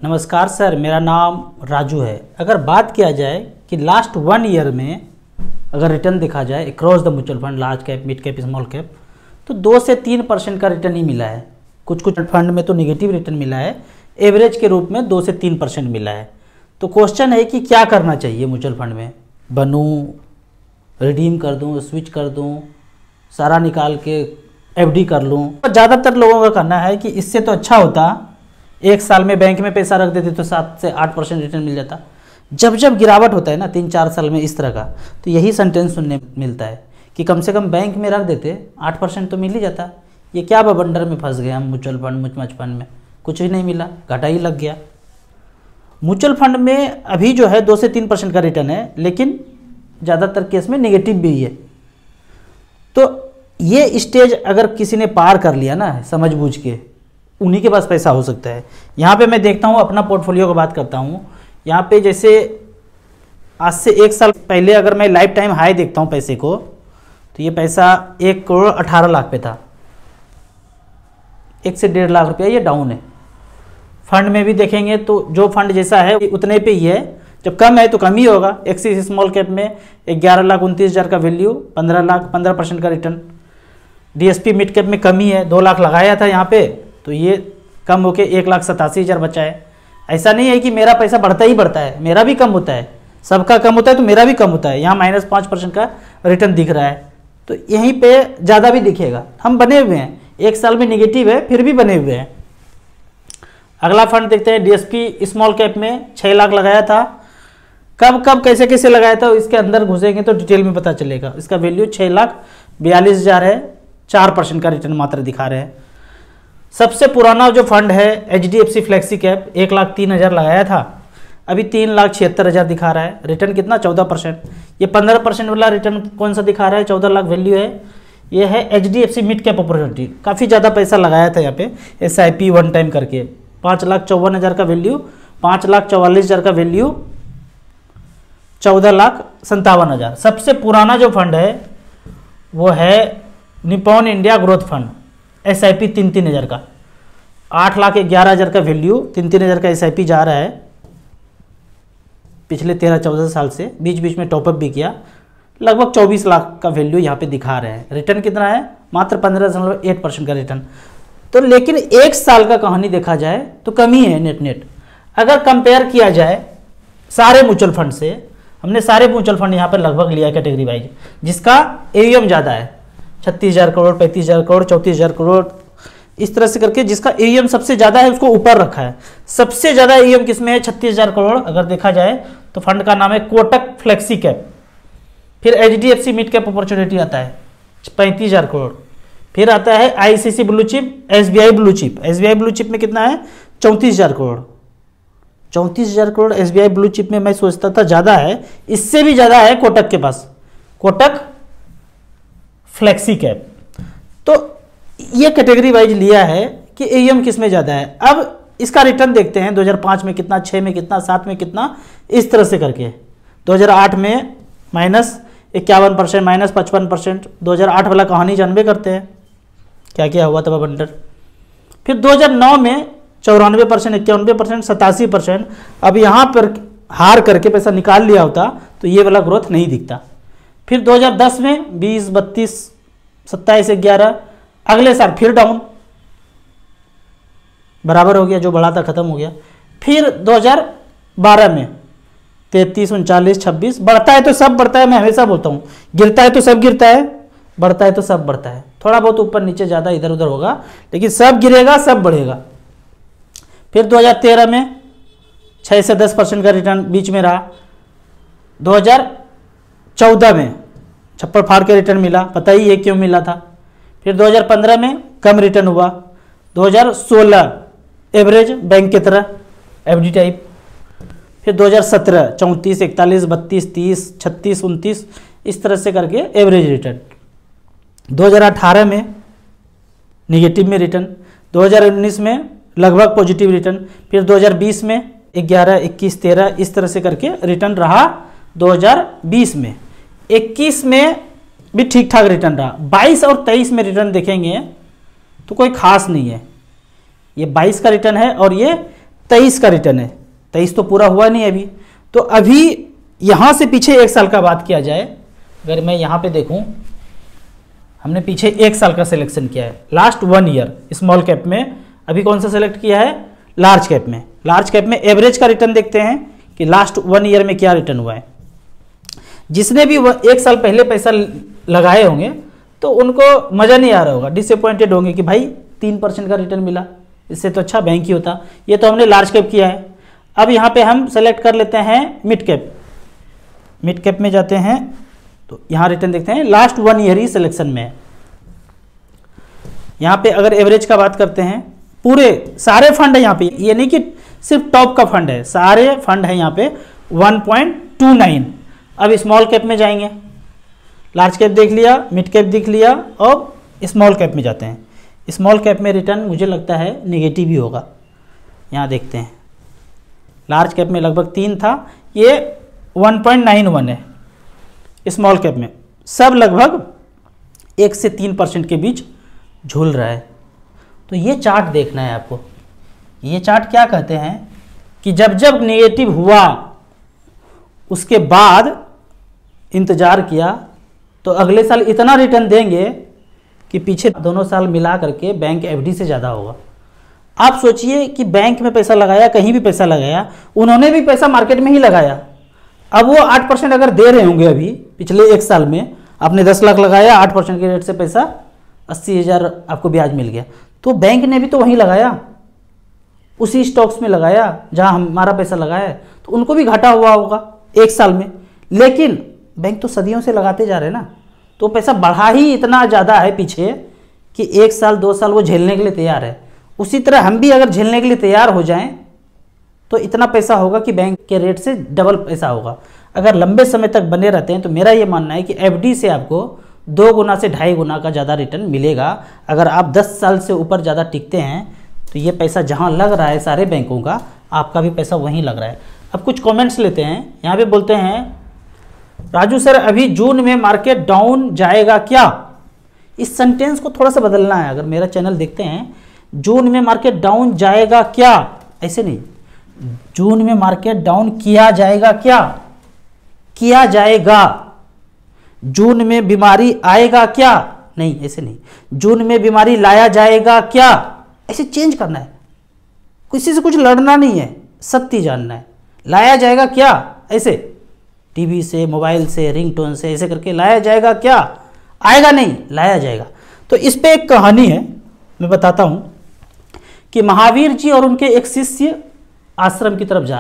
नमस्कार सर, मेरा नाम राजू है। अगर बात किया जाए कि लास्ट 1 ईयर में अगर रिटर्न देखा जाए across the mutual fund, large cap, mid cap, small cap, तो 2 से 3% का रिटर्न ही मिला है। कुछ फंड में तो निगेटिव रिटर्न मिला है, एवरेज के रूप में 2 से 3% मिला है। तो क्वेश्चन है कि क्या करना चाहिए म्यूचुअल फंड में? बनूं, रिडीम कर दूं, स्विच कर दूं, सारा निकाल के एफडी कर लूं? ज़्यादातर लोगों का कहना है कि इससे तो अच्छा होता 1 साल में बैंक में पैसा रख देते तो 7 से 8% रिटर्न मिल जाता। जब जब गिरावट होता है ना 3-4 साल में इस तरह का, तो यही सेंटेंस सुनने मिलता है कि कम से कम बैंक में रख देते 8% तो मिल ही जाता। ये क्या बवंडर में फंस गए हम म्यूचुअल फंड फंड में, कुछ भी नहीं मिला, घाटा ही लग गया। म्यूचुअल फंड में अभी जो है 2 से 3% का रिटर्न है, लेकिन ज़्यादातर केस में नेगेटिव भी है। तो ये स्टेज अगर किसी ने पार कर लिया ना समझ बूझ के, उन्हीं के पास पैसा हो सकता है। यहाँ पे मैं देखता हूँ, अपना पोर्टफोलियो की बात करता हूँ। यहाँ पे जैसे आज से 1 साल पहले अगर मैं लाइफ टाइम हाई देखता हूँ पैसे को, तो ये पैसा 1 करोड़ 18 लाख पे था। 1 से 1.5 लाख रुपया ये डाउन है। फंड में भी देखेंगे तो जो फंड जैसा है उतने पे ही है, जब कम है तो कम ही होगा। एक्सिस स्मॉल कैप में 11,29,000 का वैल्यू, 15% का रिटर्न। डीएसपी मिड कैप में कमी है, 2 लाख लगाया था यहाँ पे, तो ये कम होके 1,87,000 बचा है। ऐसा नहीं है कि मेरा पैसा बढ़ता ही बढ़ता है, मेरा भी कम होता है। सबका कम होता है तो मेरा भी कम होता है। यहाँ -5% का रिटर्न दिख रहा है, तो यहीं पे ज़्यादा भी दिखेगा। हम बने हुए हैं, 1 साल में निगेटिव है फिर भी बने हुए हैं। अगला फंड देखते हैं, डीएसपी स्मॉल कैप में 6 लाख लगाया था। कब कैसे कैसे लगाया था इसके अंदर घुसेंगे तो डिटेल में पता चलेगा। इसका वैल्यू 6,42,000 है, 4% का रिटर्न मात्र दिखा रहे हैं। सबसे पुराना जो फंड है HDFC फ्लेक्सी कैप, 1,03,000 लगाया था, अभी 3,76,000 दिखा रहा है। रिटर्न कितना? 14%। ये 15% वाला रिटर्न कौन सा दिखा रहा है? 14 लाख वैल्यू है। ये है HDFC मिड कैप अपॉर्चुनिटी। काफ़ी ज़्यादा पैसा लगाया था यहाँ पे SIP 1 टाइम करके। 5,54,000 का वैल्यू, 5,44,000 का वैल्यू, 14,57,000। सबसे पुराना जो फंड है वो है Nippon India growth fund, SIP 3,000 का, 8,11,000 का वैल्यू, 3,000 का SIP जा रहा है पिछले 13-14 साल से। बीच बीच में टॉपअप भी किया। लगभग 24 लाख का वैल्यू यहाँ पे दिखा रहे हैं। रिटर्न कितना है? मात्र 15.8% का रिटर्न। तो लेकिन 1 साल का कहानी देखा जाए तो कमी है नेट। अगर कंपेयर किया जाए सारे म्यूचुअल फंड से, हमने सारे म्यूचुअल फंड यहाँ पर लगभग लिया कैटेगरी वाइज, जिसका AUM ज़्यादा है, 36,000 करोड़, 35,000 करोड़, 34,000 करोड़, इस तरह से करके जिसका AUM सबसे ज़्यादा है उसको ऊपर रखा है। सबसे ज़्यादा AUM किसमें है? 36,000 करोड़ अगर देखा जाए तो फंड का नाम है कोटक फ्लेक्सी कैप। फिर HDFC मिड कैप अपॉर्चुनिटी आता है 35,000 करोड़। फिर आता है ICICI blue chip, SBI blue chip. SBI blue chip में कितना है? 34,000 crore. 34,000 crore SBI blue chip में मैं सोचता था ज़्यादा है, इससे भी ज़्यादा है कोटक के पास, कोटक फ्लेक्सी कैप। तो ये कैटेगरी वाइज लिया है कि AUM किस में ज़्यादा है। अब इसका रिटर्न देखते हैं, 2005 में कितना, 6 में कितना, 7 में कितना, इस तरह से करके। 2008 में -51%, -55%। 2008 वाला कहानी जानबे करते हैं क्या क्या हुआ था बवंडर। फिर 2009 में 94%, 91%, 87%। अब यहाँ पर हार करके पैसा निकाल लिया होता तो ये वाला ग्रोथ नहीं दिखता। फिर 2010 में 20, 32, 27, 11। अगले साल फिर डाउन, बराबर हो गया, जो बढ़ा था खत्म हो गया। फिर 2012 में 33, 39, 26। बढ़ता है तो सब बढ़ता है, मैं हमेशा बोलता हूँ। गिरता है तो सब गिरता है, बढ़ता है तो सब बढ़ता है। थोड़ा बहुत ऊपर नीचे ज़्यादा इधर उधर होगा, लेकिन सब गिरेगा सब बढ़ेगा। फिर 2013 में 6 से 10% का रिटर्न बीच में रहा। 2014 में छप्पर फाड़ के रिटर्न मिला, पता ही है क्यों मिला था। फिर 2015 में कम रिटर्न हुआ। 2016 एवरेज बैंक की तरह FD टाइप। फिर 2017 34, 41, 32, 30, 36, 29, इस तरह से करके एवरेज रिटर्न। 2018 में निगेटिव में रिटर्न, 2019 में लगभग पॉजिटिव रिटर्न। फिर 2020 में 11, 21, 13, इस तरह से करके रिटर्न रहा। 2020 में 21 में भी ठीक ठाक रिटर्न रहा। 22 और 23 में रिटर्न देखेंगे तो कोई खास नहीं है। ये 22 का रिटर्न है और ये 23 का रिटर्न है, 23 तो पूरा हुआ नहीं अभी। तो अभी यहाँ से पीछे 1 साल का बात किया जाए, अगर मैं यहाँ पे देखूँ, हमने पीछे 1 साल का सिलेक्शन किया है, लास्ट 1 ईयर स्मॉल कैप में अभी कौन सा सेलेक्ट किया है, लार्ज कैप में। लार्ज कैप में एवरेज का रिटर्न देखते हैं कि लास्ट 1 ईयर में क्या रिटर्न हुआ है। जिसने भी 1 साल पहले पैसा लगाए होंगे तो उनको मज़ा नहीं आ रहा होगा, डिसअपॉइंटेड होंगे कि भाई 3% का रिटर्न मिला, इससे तो अच्छा बैंक ही होता। ये तो हमने लार्ज कैप किया है। अब यहाँ पे हम सेलेक्ट कर लेते हैं मिड कैप। मिड कैप में जाते हैं तो यहाँ रिटर्न देखते हैं, लास्ट 1 ईयर ही सिलेक्शन में है। यहाँ पे अगर एवरेज का बात करते हैं, पूरे सारे फंड है यहाँ पे, ये नहीं कि सिर्फ टॉप का फंड है, सारे फंड है यहाँ पे 1.29। अब स्मॉल कैप में जाएंगे, लार्ज कैप देख लिया, मिड कैप देख लिया, और स्मॉल कैप में जाते हैं। स्मॉल कैप में रिटर्न मुझे लगता है नेगेटिव ही होगा। यहाँ देखते हैं, लार्ज कैप में लगभग 3 था, ये 1.91 है। स्मॉल कैप में सब लगभग 1 से 3% के बीच झूल रहा है। तो ये चार्ट देखना है आपको। ये चार्ट क्या कहते हैं कि जब जब नेगेटिव हुआ उसके बाद इंतज़ार किया तो अगले साल इतना रिटर्न देंगे कि पीछे दोनों साल मिला करके बैंक एफडी से ज़्यादा होगा। आप सोचिए कि बैंक में पैसा लगाया, कहीं भी पैसा लगाया, उन्होंने भी पैसा मार्केट में ही लगाया। अब वो 8% अगर दे रहे होंगे, अभी पिछले 1 साल में आपने 10 लाख लगाया, 8% के रेट से पैसा 80,000 आपको ब्याज मिल गया, तो बैंक ने भी तो वहीं लगाया, उसी स्टॉक्स में लगाया जहां हमारा पैसा लगाया है, तो उनको भी घाटा हुआ होगा 1 साल में। लेकिन बैंक तो सदियों से लगाते जा रहे हैं ना, तो पैसा बढ़ा ही इतना ज़्यादा है पीछे कि 1 साल 2 साल वो झेलने के लिए तैयार है। उसी तरह हम भी अगर झेलने के लिए तैयार हो जाएं तो इतना पैसा होगा कि बैंक के रेट से डबल पैसा होगा। अगर लंबे समय तक बने रहते हैं तो मेरा ये मानना है कि एफडी से आपको 2 गुना से 2.5 गुना का ज़्यादा रिटर्न मिलेगा। अगर आप 10 साल से ऊपर ज़्यादा टिकते हैं तो ये पैसा जहाँ लग रहा है सारे बैंकों का, आपका भी पैसा वहीं लग रहा है। अब कुछ कमेंट्स लेते हैं। यहाँ पे बोलते हैं, राजू सर अभी जून में मार्केट डाउन जाएगा क्या? इस सेंटेंस को थोड़ा सा बदलना है। अगर मेरा चैनल देखते हैं, जून में मार्केट डाउन जाएगा क्या, ऐसे नहीं, जून में मार्केट डाउन किया जाएगा क्या, किया जाएगा। जून में बीमारी आएगा क्या, नहीं ऐसे नहीं, जून में बीमारी लाया जाएगा क्या, ऐसे चेंज करना है। किसी से कुछ लड़ना नहीं है, सत्य जानना है। लाया जाएगा क्या, ऐसे टीवी से, मोबाइल से, रिंगटोन से, ऐसे करके लाया जाएगा क्या, आएगा नहीं, लाया जाएगा। तो इस पे एक कहानी है, मैं बताता हूं कि महावीर जी और उनके एक शिष्य आश्रम की तरफ जा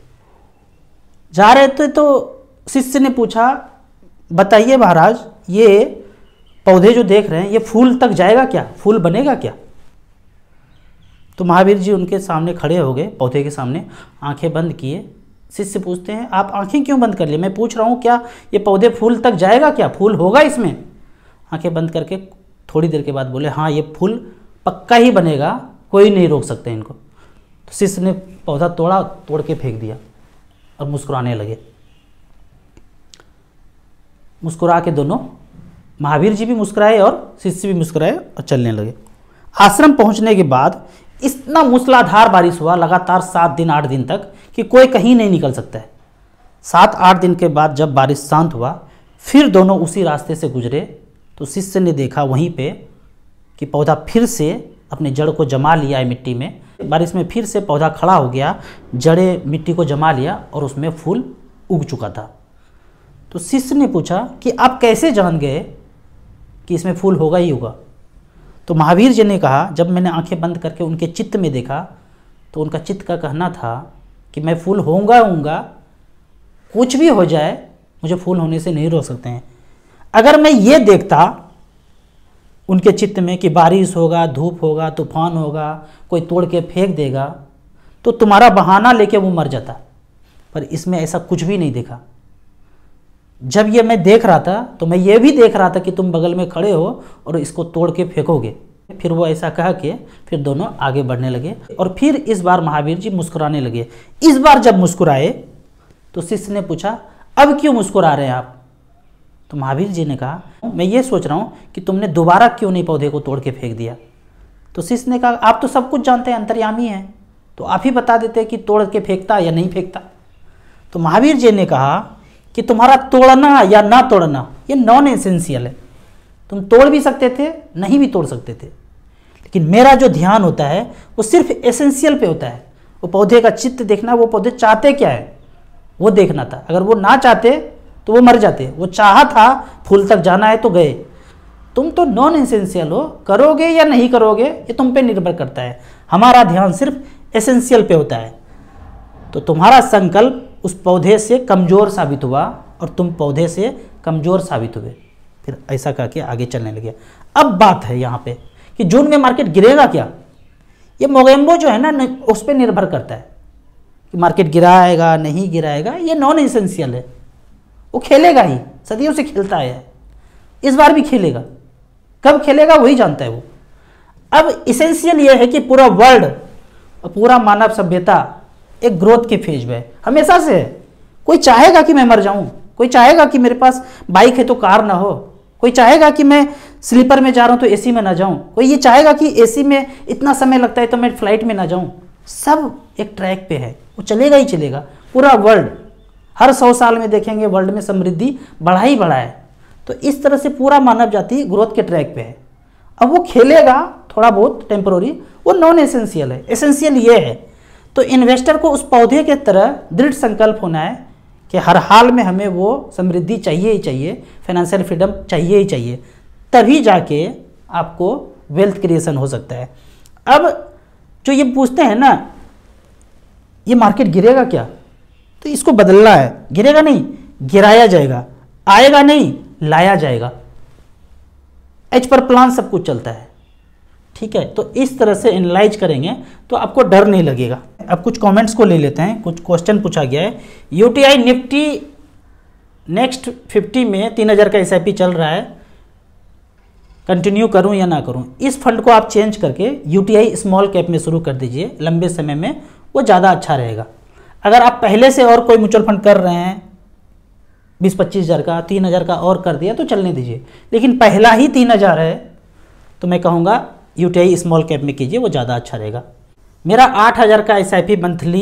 रहे थे तो शिष्य ने पूछा, बताइए महाराज ये पौधे जो देख रहे हैं ये फूल तक जाएगा क्या, फूल बनेगा क्या? तो महावीर जी उनके सामने खड़े हो गए, पौधे के सामने, आंखें बंद किए। शिष्य पूछते हैं, आप आंखें क्यों बंद कर लिए? मैं पूछ रहा हूँ क्या ये पौधे फूल तक जाएगा क्या, फूल होगा इसमें? आंखें बंद करके थोड़ी देर के बाद बोले, हाँ ये फूल पक्का ही बनेगा, कोई नहीं रोक सकते इनको। तो शिष्य ने पौधा तोड़ के फेंक दिया और मुस्कुराने लगे। मुस्कुरा के दोनों, महावीर जी भी मुस्कुराए और शिष्य भी मुस्कुराए और चलने लगे। आश्रम पहुंचने के बाद इतना मूसलाधार बारिश हुआ लगातार 7 दिन 8 दिन तक कि कोई कहीं नहीं निकल सकता है। 7-8 दिन के बाद जब बारिश शांत हुआ, फिर दोनों उसी रास्ते से गुजरे तो शिष्य ने देखा वहीं पे कि पौधा फिर से अपने जड़ को जमा लिया है मिट्टी में। बारिश में फिर से पौधा खड़ा हो गया, जड़ें मिट्टी को जमा लिया और उसमें फूल उग चुका था। तो शिष्य ने पूछा कि आप कैसे जान गए कि इसमें फूल होगा ही होगा? तो महावीर जी ने कहा, जब मैंने आंखें बंद करके उनके चित्त में देखा तो उनका चित्त का कहना था कि मैं फूल होऊंगा, कुछ भी हो जाए मुझे फूल होने से नहीं रोक सकते हैं। अगर मैं ये देखता उनके चित्त में कि बारिश होगा, धूप होगा, तूफान होगा, कोई तोड़ के फेंक देगा, तो तुम्हारा बहाना लेके वो मर जाता। पर इसमें ऐसा कुछ भी नहीं देखा। जब ये मैं देख रहा था तो मैं ये भी देख रहा था कि तुम बगल में खड़े हो और इसको तोड़ के फेंकोगे। फिर वो ऐसा कह के फिर दोनों आगे बढ़ने लगे और फिर इस बार महावीर जी मुस्कुराने लगे। इस बार जब मुस्कुराए तो शिष्य ने पूछा, अब क्यों मुस्कुरा रहे हैं आप? तो महावीर जी ने कहा, मैं ये सोच रहा हूँ कि तुमने दोबारा क्यों नहीं पौधे को तोड़ के फेंक दिया। तो शिष्य ने कहा, आप तो सब कुछ जानते हैं, अंतर्यामी हैं, तो आप ही बता देते कि तोड़ के फेंकता या नहीं फेंकता। तो महावीर जी ने कहा कि तुम्हारा तोड़ना या ना तोड़ना ये नॉन एसेंशियल है, तुम तोड़ भी सकते थे, नहीं भी तोड़ सकते थे, लेकिन मेरा जो ध्यान होता है वो सिर्फ एसेंशियल पे होता है। वो पौधे का चित्त देखना, वो पौधे चाहते क्या है वो देखना था। अगर वो ना चाहते तो वो मर जाते, वो चाहा था फूल तक जाना है तो गए। तुम तो नॉन एसेंशियल हो, करोगे या नहीं करोगे ये तुम पे निर्भर करता है। हमारा ध्यान सिर्फ एसेंशियल पे होता है। तो तुम्हारा संकल्प उस पौधे से कमज़ोर साबित हुआ और तुम पौधे से कमज़ोर साबित हुए। फिर ऐसा करके आगे चलने लगे। अब बात है यहाँ पे कि जून में मार्केट गिरेगा क्या। ये मोगेम्बो जो है ना उस पर निर्भर करता है कि मार्केट गिराएगा नहीं गिराएगा। ये नॉन एसेंशियल है, वो खेलेगा ही, सदियों से खेलता है, इस बार भी खेलेगा। कब खेलेगा वही जानता है वो। अब इसेंशियल ये है कि पूरा वर्ल्ड और पूरा मानव सभ्यता एक ग्रोथ के फेज में हमेशा से है। कोई चाहेगा कि मैं मर जाऊं, कोई चाहेगा कि मेरे पास बाइक है तो कार ना हो, कोई चाहेगा कि मैं स्लीपर में जा रहा हूं तो एसी में ना जाऊं, कोई ये चाहेगा कि एसी में इतना समय लगता है तो मैं फ्लाइट में ना जाऊं। सब एक ट्रैक पे है, वो चलेगा ही चलेगा। पूरा वर्ल्ड हर 100 साल में देखेंगे वर्ल्ड में समृद्धि बढ़ा ही बढ़ा है। तो इस तरह से पूरा मानव जाति ग्रोथ के ट्रैक पे है। अब वो खेलेगा थोड़ा बहुत टेम्पोररी, वो नॉन एसेंशियल है। एसेंशियल ये है तो इन्वेस्टर को उस पौधे के तरह दृढ़ संकल्प होना है कि हर हाल में हमें वो समृद्धि चाहिए ही चाहिए, फाइनेंशियल फ्रीडम चाहिए ही चाहिए, तभी जाके आपको वेल्थ क्रिएशन हो सकता है। अब जो ये पूछते हैं ना ये मार्केट गिरेगा क्या, तो इसको बदलना है। गिरेगा नहीं, गिराया जाएगा, आएगा नहीं, लाया जाएगा। एच पर प्लान सब कुछ चलता है, ठीक है। तो इस तरह से एनालाइज करेंगे तो आपको डर नहीं लगेगा। अब कुछ कमेंट्स को ले लेते हैं। कुछ क्वेश्चन पूछा गया है। यूटीआई निफ्टी नेक्स्ट 50 में 3000 का एसआईपी चल रहा है, कंटिन्यू करूं या ना करूं। इस फंड को आप चेंज करके यूटीआई स्मॉल कैप में शुरू कर दीजिए, लंबे समय में वो ज़्यादा अच्छा रहेगा। अगर आप पहले से और कोई म्यूचुअल फंड कर रहे हैं 20-25 हज़ार का, 3000 का और कर दिया तो चलने दीजिए, लेकिन पहला ही 3000 है तो मैं कहूँगा यूटीआई स्मॉल कैप में कीजिए, वो ज़्यादा अच्छा रहेगा। मेरा 8000 का SIP monthly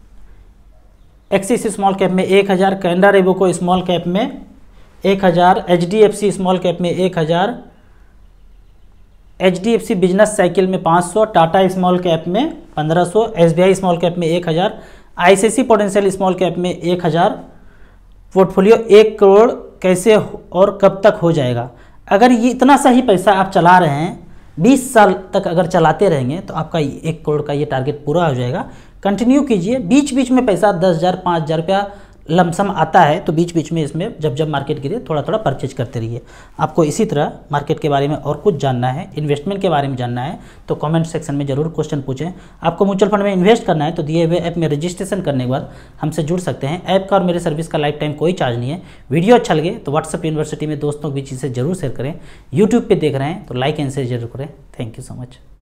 Axis small cap में 1000, कैनरा रेबोको स्मॉल कैप में 1000, एचडीएफसी स्मॉल कैप में 1000, एचडीएफसी बिजनेस साइकिल में 500, टाटा स्मॉल कैप में 1500, एसबीआई स्मॉल कैप में 1000, आईसीआईसी पोटेंशियल स्मॉल कैप में 1000। पोर्टफोलियो 1 करोड़ कैसे और कब तक हो जाएगा। अगर ये इतना सही पैसा आप चला रहे हैं 20 साल तक अगर चलाते रहेंगे तो आपका 1 करोड़ का ये टारगेट पूरा हो जाएगा। कंटिन्यू कीजिए। बीच बीच में पैसा 10,000 5,000 रुपया लमसम आता है तो बीच बीच में इसमें जब जब मार्केट गिरे थोड़ा थोड़ा परचेज करते रहिए। आपको इसी तरह मार्केट के बारे में और कुछ जानना है, इन्वेस्टमेंट के बारे में जानना है तो कमेंट सेक्शन में जरूर क्वेश्चन पूछें। आपको म्यूचुअल फंड में इन्वेस्ट करना है तो दिए हुए ऐप में रजिस्ट्रेशन करने के बाद हमसे जुड़ सकते हैं। ऐप का और मेरे सर्विस का लाइफ टाइम कोई चार्ज नहीं है। वीडियो अच्छा लगे तो व्हाट्सएप यूनिवर्सिटी में दोस्तों के बीच इसे जरूर शेयर करें। यूट्यूब पर देख रहे हैं तो लाइक एंड शेयर जरूर करें। Thank you so much.